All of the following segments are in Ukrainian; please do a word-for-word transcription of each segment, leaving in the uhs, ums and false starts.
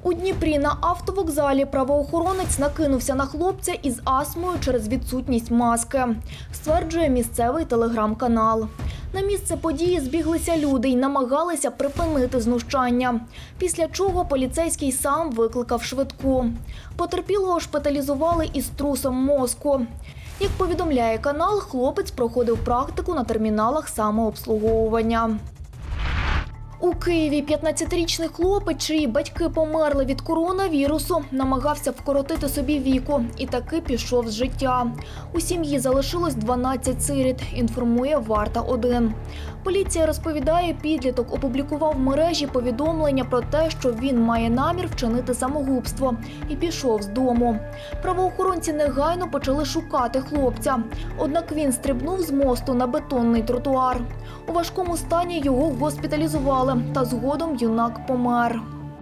У Дніпрі на автовокзалі правоохоронець накинувся на хлопця із астмою через відсутність маски, стверджує місцевий телеграм-канал. На місце події збіглися люди й намагалися припинити знущання, після чого поліцейський сам викликав швидку. Потерпілого шпиталізували із трусом мозку. Як повідомляє канал, хлопець проходив практику на терміналах самообслуговування. У Києві п'ятнадцятирічний хлопець, чиї батьки померли від коронавірусу, намагався вкоротити собі віку і таки пішов з життя. У сім'ї залишилось дванадцять сиріт, інформує Варта один. Поліція розповідає, підліток опублікував в мережі повідомлення про те, що він має намір вчинити самогубство і пішов з дому. Правоохоронці негайно почали шукати хлопця, однак він стрибнув з мосту на бетонний тротуар. У важкому стані його госпіталізували, та згодом юнак помер.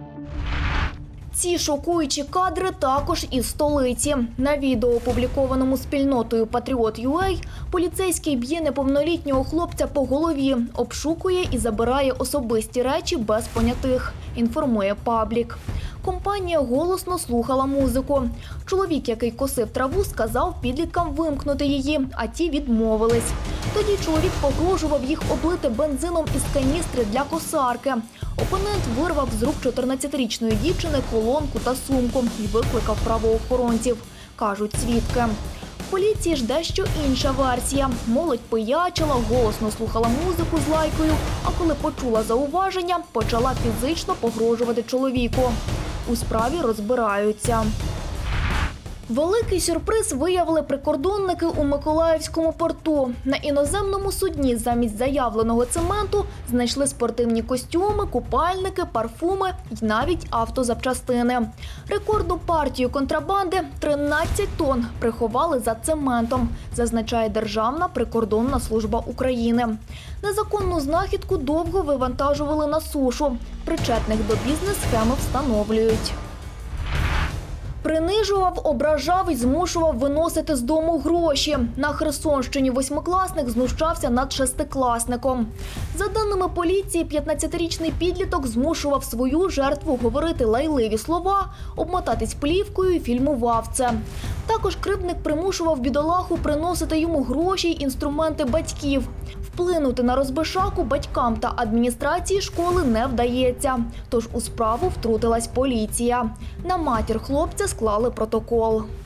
Ці шокуючі кадри також із столиці. На відео, опублікованому спільнотою Patriot.ua, поліцейський б'є неповнолітнього хлопця по голові, обшукує і забирає особисті речі без понятих, інформує паблік. Компанія голосно слухала музику. Чоловік, який косив траву, сказав підліткам вимкнути її, а ті відмовились. Тоді чоловік погрожував їх облити бензином із каністри для косарки. Опонент вирвав з рук чотирнадцятирічної дівчини колонку та сумку і викликав правоохоронців, кажуть свідки. В поліції ж дещо інша версія. Молодь пиячила, голосно слухала музику з лайкою, а коли почула зауваження, почала фізично погрожувати чоловіку. У справі розбираються. Великий сюрприз виявили прикордонники у Миколаївському порту. На іноземному судні замість заявленого цементу знайшли спортивні костюми, купальники, парфуми і навіть автозапчастини. Рекордну партію контрабанди – тринадцять тонн – приховали за цементом, зазначає Державна прикордонна служба України. Незаконну знахідку довго вивантажували на сушу. Причетних до бізнес-схеми встановлюють. Принижував, ображав і змушував виносити з дому гроші. На Херсонщині восьмикласник знущався над шестикласником. За даними поліції, п'ятнадцятирічний підліток змушував свою жертву говорити лайливі слова, обмотатись плівкою і фільмував це. Також кривдник примушував бідолаху приносити йому гроші й інструменти батьків. Вплинути на розбишаку батькам та адміністрації школи не вдається. Тож у справу втрутилась поліція. На матір хлопця склали протокол.